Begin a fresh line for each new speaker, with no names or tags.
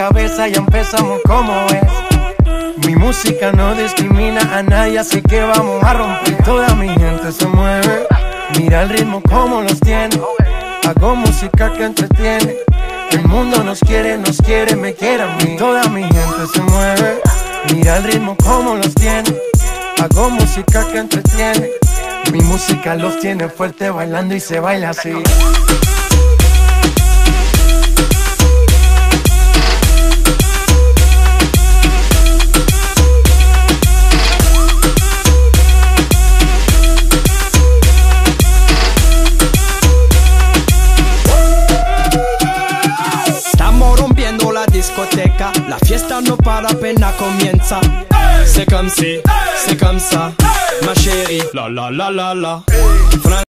cabeza, ya empezamos como es. Mi música no discrimina a nadie, así que vamos a romper. Toda mi gente se mueve, mira el ritmo como los tiene. Hago música que entretiene. El mundo nos quiere, me quiere a mí. Toda mi gente se mueve, mira el ritmo como los tiene. Hago música que entretiene. Mi música los tiene fuerte bailando y se baila así.
Discoteca, la fiesta no para apenas comienza. C'est comme si, c'est comme ça, ma chérie, la la la la la.